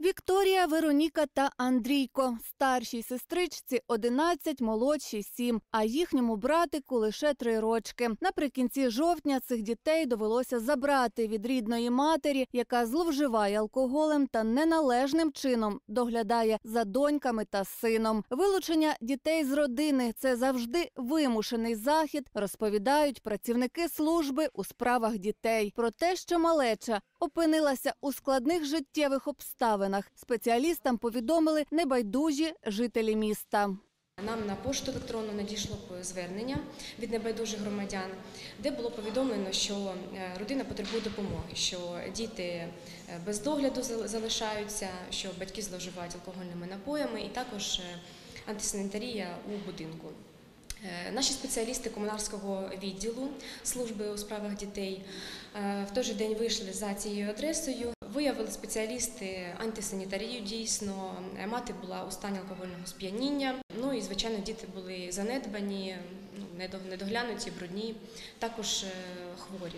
Вікторія, Вероніка та Андрійко. Старшій сестричці 11, молодшій 7, а їхньому братику лише 3 рочки. Наприкінці жовтня цих дітей довелося забрати від рідної матері, яка зловживає алкоголем та неналежним чином доглядає за доньками та сином. Вилучення дітей з родини – це завжди вимушений захід, розповідають працівники служби у справах дітей. Про те, що малеча опинилася у складних життєвих обставинах, спеціалістам повідомили небайдужі жителі міста. Нам на пошту електронну надійшло звернення від небайдужих громадян, де було повідомлено, що родина потребує допомоги, що діти без догляду залишаються, що батьки зловживають алкогольними напоями і також антисанітарія у будинку. Наші спеціалісти комунальського відділу служби у справах дітей в той же день вийшли за цією адресою. Виявили спеціалісти антисанітарію дійсно, мати була у стані алкогольного сп'яніння, ну і, звичайно, діти були занедбані, недоглянуті, брудні, також хворі,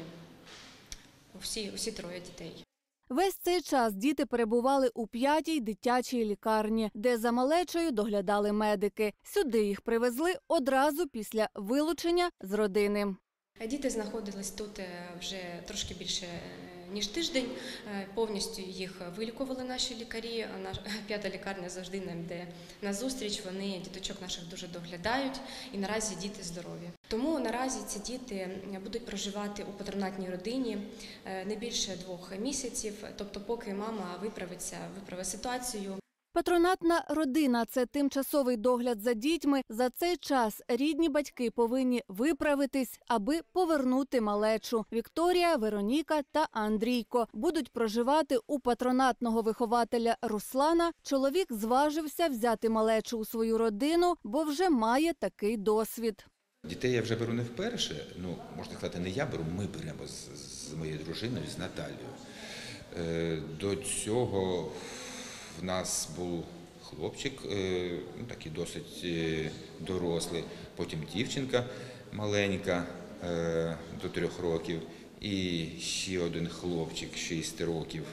усі 3 дітей. Весь цей час діти перебували у 5-й дитячій лікарні, де за малечою доглядали медики. Сюди їх привезли одразу після вилучення з родини. Діти знаходились тут вже трошки більше ніж тиждень, повністю їх вилікували наші лікарі. 5-та лікарня завжди нам йде назустріч, вони діточок наших дуже доглядають і наразі діти здорові. Тому наразі ці діти будуть проживати у патронатній родині не більше 2 місяців, тобто поки мама виправить ситуацію. Патронатна родина – це тимчасовий догляд за дітьми. За цей час рідні батьки повинні виправитись, аби повернути малечу. Вікторія, Вероніка та Андрійко будуть проживати у патронатного вихователя Руслана. Чоловік зважився взяти малечу у свою родину, бо вже має такий досвід. Дітей я вже беру не вперше, можна сказати, не я беру, ми беремо з моєю дружиною, з Наталією. До цього в нас був хлопчик, такий досить дорослий, потім дівчинка маленька до 3 років і ще один хлопчик 6 років.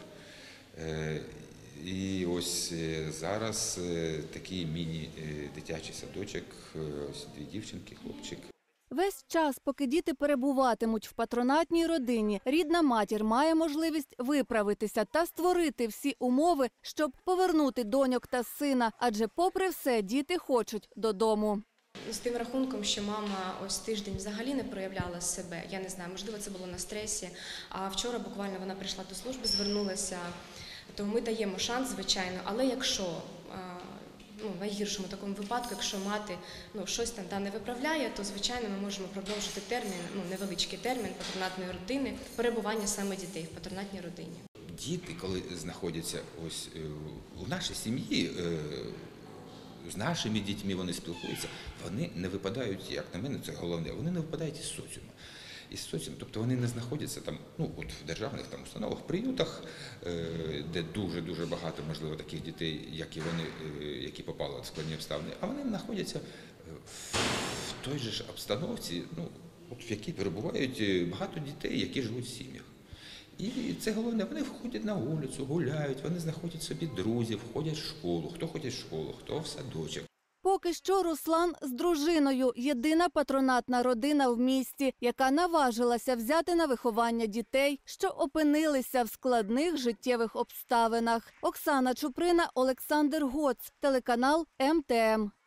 І ось зараз такий міні-дитячий садочок, ось 2 дівчинки, хлопчик. Весь час, поки діти перебуватимуть в патронатній родині, рідна матір має можливість виправитися та створити всі умови, щоб повернути доньок та сина, адже попри все діти хочуть додому. З тим рахунком, що мама ось тиждень взагалі не проявляла себе, я не знаю, можливо це було на стресі, а вчора буквально вона прийшла до служби, звернулася, то ми даємо шанс, звичайно, але якщо в найгіршому такому випадку, якщо мати щось там не виправляє, то, звичайно, ми можемо продовжити термін, невеличкий термін патронатної родини, перебування саме дітей в патронатній родині. Діти, коли знаходяться ось у нашій сім'ї, з нашими дітьми вони спілкуються, вони не випадають, як на мене, це головне, вони не випадають із соціуму, тобто вони не знаходяться там, в державних установах, приютах, де дуже багато, можливо, таких дітей, як і вони, які попали в складні обставини, а вони знаходяться в той же ж обстановці, в якій перебувають багато дітей, які живуть в сім'ях. І це головне, вони виходять на вулицю, гуляють, вони знаходять собі друзів, ходять в школу, хто ходить в школу, хто в садочок. Поки що Руслан з дружиною – єдина патронатна родина в місті, яка наважилася взяти на виховання дітей, що опинилися в складних життєвих обставинах. Оксана Чуприна, Олександр Гоц, телеканал МТМ.